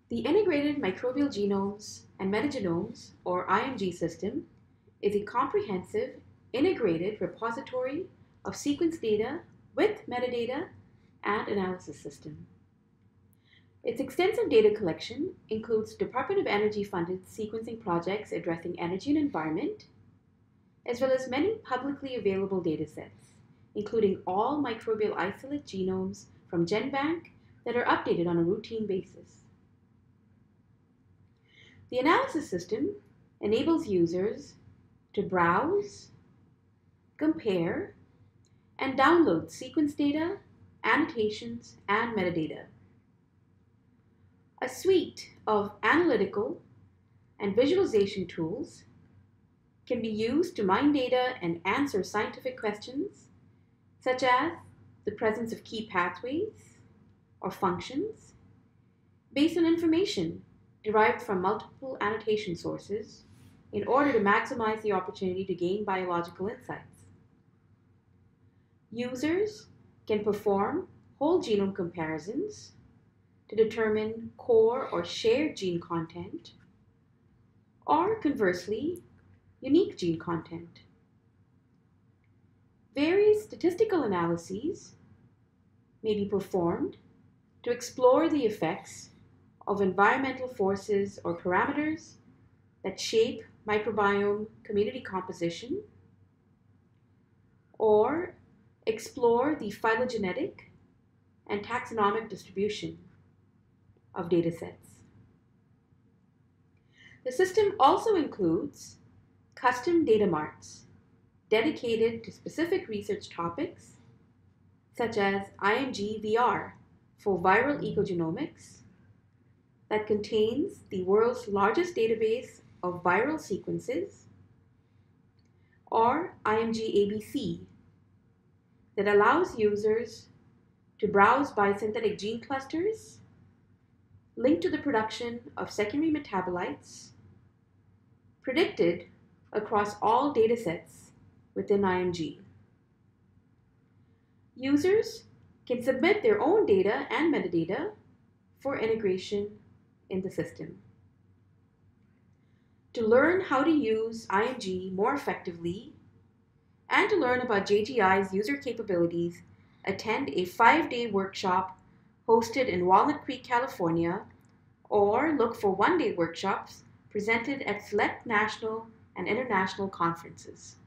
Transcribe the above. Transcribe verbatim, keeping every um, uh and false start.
The Integrated Microbial Genomes and Metagenomes, or I M G system, is a comprehensive, integrated repository of sequence data with metadata and analysis system. Its extensive data collection includes Department of Energy-funded sequencing projects addressing energy and environment, as well as many publicly available datasets, including all microbial isolate genomes from GenBank that are updated on a routine basis. The analysis system enables users to browse, compare, and download sequence data, annotations, and metadata. A suite of analytical and visualization tools can be used to mine data and answer scientific questions, such as the presence of key pathways or functions, based on information derived from multiple annotation sources in order to maximize the opportunity to gain biological insights. Users can perform whole genome comparisons to determine core or shared gene content, or conversely, unique gene content. Various statistical analyses may be performed to explore the effects of environmental forces or parameters that shape microbiome community composition, or explore the phylogenetic and taxonomic distribution of datasets. The system also includes custom data marts dedicated to specific research topics, such as I M G V R for viral ecogenomics, that contains the world's largest database of viral sequences, or I M G A B C, that allows users to browse biosynthetic gene clusters linked to the production of secondary metabolites predicted across all datasets within I M G. Users can submit their own data and metadata for integration in the system. To learn how to use I M G more effectively and to learn about J G I's user capabilities, attend a five-day workshop hosted in Walnut Creek, California, or look for one-day workshops presented at select national and international conferences.